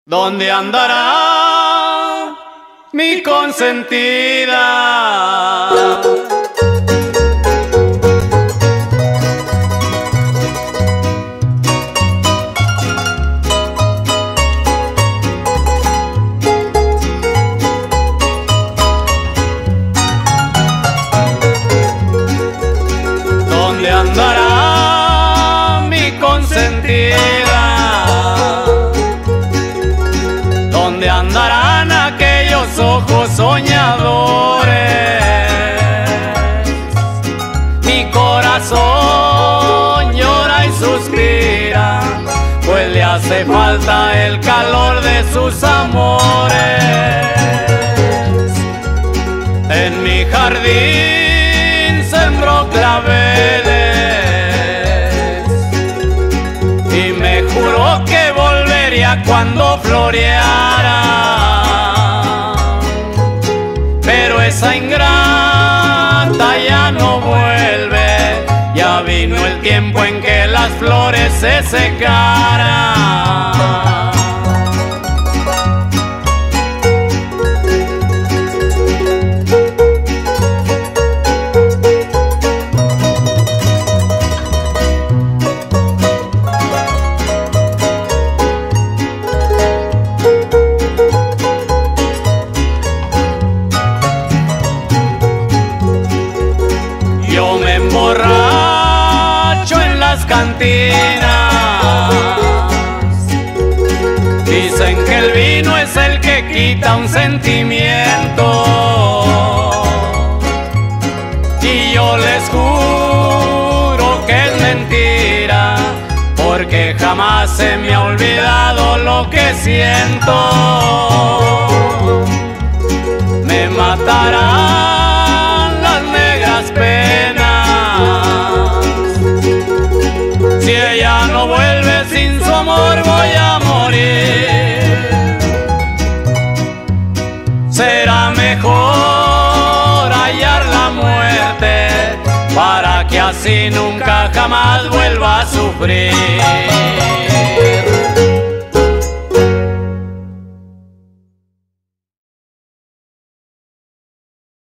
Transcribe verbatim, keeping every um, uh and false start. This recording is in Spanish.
¿Dónde andará mi consentida? ¿Dónde andará mi consentida? ¿Dónde andarán aquellos ojos soñadores? Mi corazón llora y suspira, pues le hace falta el calor de sus amores. En mi jardín sembró claveles y me juró que volvería cuando floreara, pero esa ingrata ya no vuelve. Ya vino el tiempo en que las flores se secaran. Yo me emborracho en las cantinas, dicen que el vino es el que quita un sentimiento, y yo les juro que es mentira, porque jamás se me ha olvidado lo que siento. Me matarán las negras penas, si ella no vuelve, sin su amor voy a morir. Será mejor hallar la muerte, para que así nunca jamás vuelva a sufrir.